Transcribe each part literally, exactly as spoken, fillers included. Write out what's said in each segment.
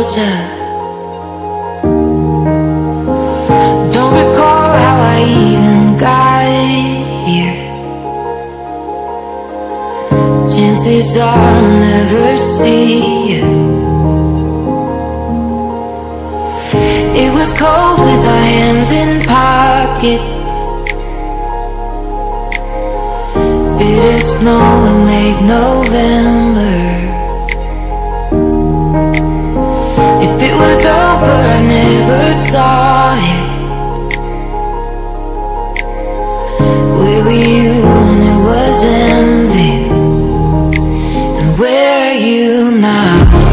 nostalgia. Don't recall how I even got here. Chances are I'll never see you. It was cold with our hands in pockets. Bitter snow in late November. If it was over, I never saw it. Where were you when it was empty? And where are you now?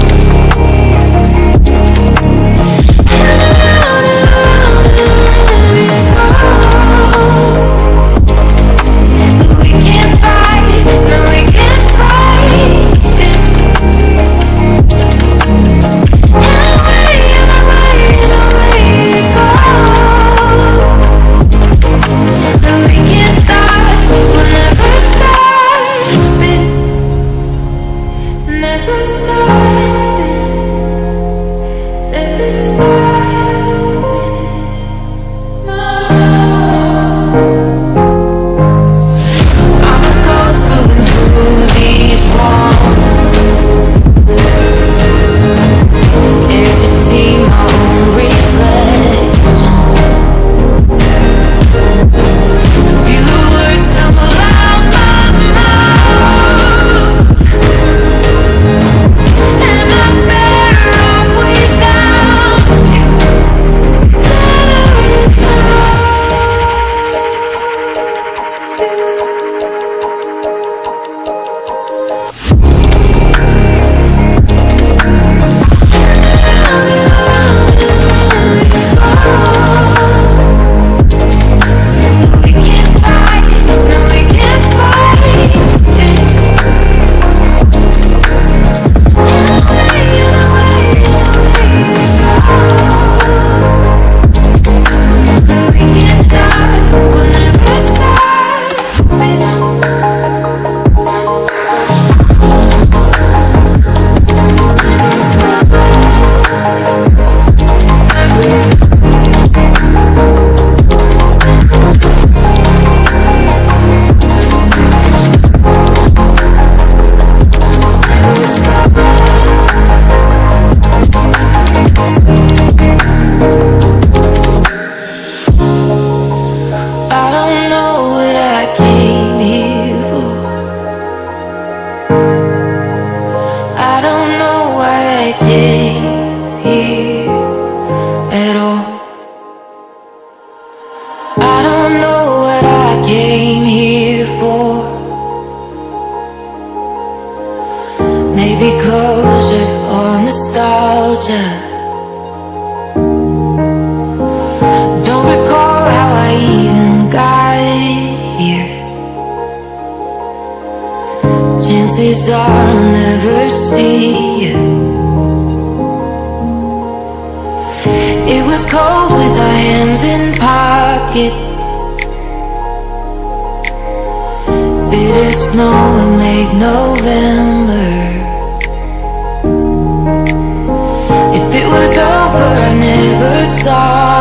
Maybe closure or nostalgia. Don't recall how I even got here. Chances are I'll never see you. It was cold with our hands in pockets. Bitter snow in late November. If it was over, I never saw